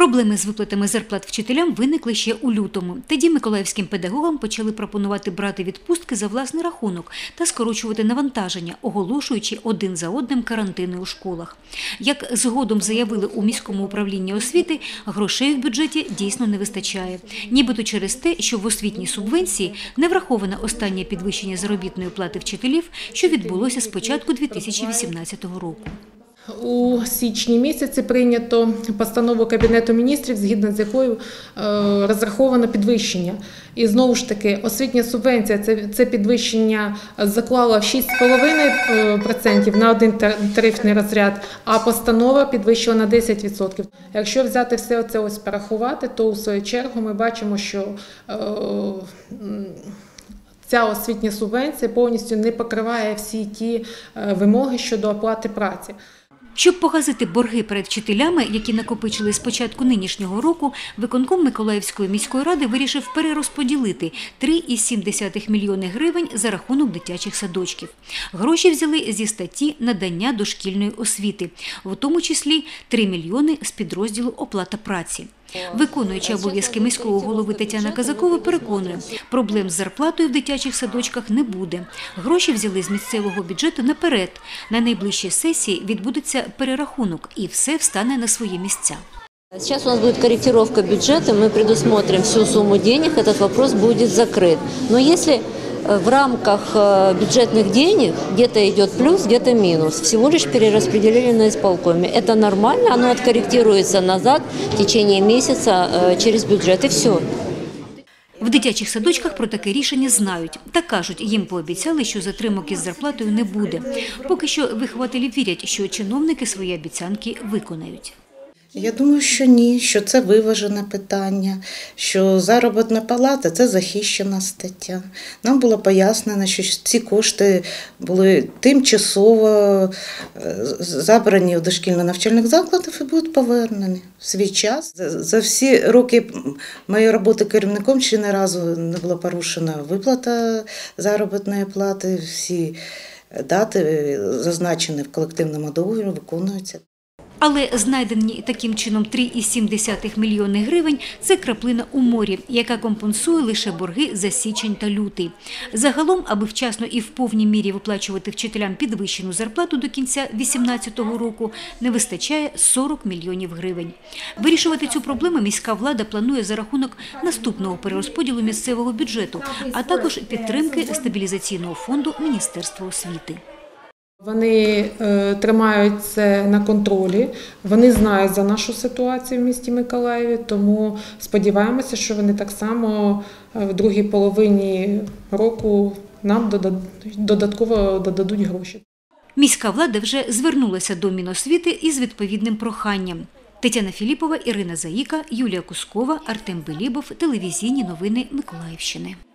Проблеми з виплатами зарплат вчителям виникли ще у лютому. Тоді миколаївським педагогам почали пропонувати брати відпустки за власний рахунок та скорочувати навантаження, оголошуючи один за одним карантини у школах. Як згодом заявили у міському управлінні освіти, грошей в бюджеті дійсно не вистачає. Нібито через те, що в освітній субвенції не враховане останнє підвищення заробітної плати вчителів, що відбулося з початку 2018 року. У січні місяці прийнято постанову Кабінету міністрів, згідно з якою розраховано підвищення. І знову ж таки, освітня субвенція це підвищення заклала в 6,5% на один тарифний розряд, а постанова підвищила на 10%. Якщо взяти все це порахувати, то у свою чергу ми бачимо, що ця освітня субвенція повністю не покриває всі ті вимоги щодо оплати праці. Щоб погасити борги перед вчителями, які накопичили з початку нинішнього року, виконком Миколаївської міської ради вирішив перерозподілити 3,7 мільйони гривень за рахунок дитячих садочків. Гроші взяли зі статті «Надання дошкільної освіти», в тому числі 3 мільйони з підрозділу «Оплата праці». Виконуюча обов'язки міського голови Тетяна Казакова переконує, проблем з зарплатою в дитячих садочках не буде. Гроші взяли з місцевого бюджету наперед. На найближчій сесії відбудеться перерахунок і все встане на свої місця. Сейчас у нас будет корректировка бюджета, мы предусмотрим всю сумму денег, этот вопрос будет закрыт. Но если в рамках бюджетных денег где-то идет плюс, где-то минус, всего лишь перераспределили на исполкоме. Это нормально, оно откорректируется назад в течение месяца через бюджет, и все. В дитячих садочках про таке рішення знають. Та кажуть, їм пообіцяли, що затримок із зарплатою не буде. Поки що вихователі вірять, що чиновники свої обіцянки виконають. Я думаю, що ні, що це виважене питання, що заробітна плата – це захищена стаття. Нам було пояснено, що ці кошти були тимчасово забрані в дошкільно-навчальних закладах і будуть повернені в свій час. За всі роки моєї роботи керівником ще ні разу не була порушена виплата заробітної плати, всі дати, зазначені в колективному договорі, виконуються. Але знайдені таким чином 3,7 мільйони гривень – це краплина у морі, яка компенсує лише борги за січень та лютий. Загалом, аби вчасно і в повній мірі виплачувати вчителям підвищену зарплату до кінця 2018 року, не вистачає 40 мільйонів гривень. Вирішувати цю проблему міська влада планує за рахунок наступного перерозподілу місцевого бюджету, а також підтримки стабілізаційного фонду Міністерства освіти. Вони тримають це на контролі, вони знають за нашу ситуацію в місті Миколаєві, тому сподіваємося, що вони так само в другій половині року нам додатково додадуть гроші. Міська влада вже звернулася до Міносвіти із відповідним проханням. Тетяна Філіпова, Ірина Заїка, Юлія Кускова, Артем Белібов. Телевізійні новини Миколаївщини.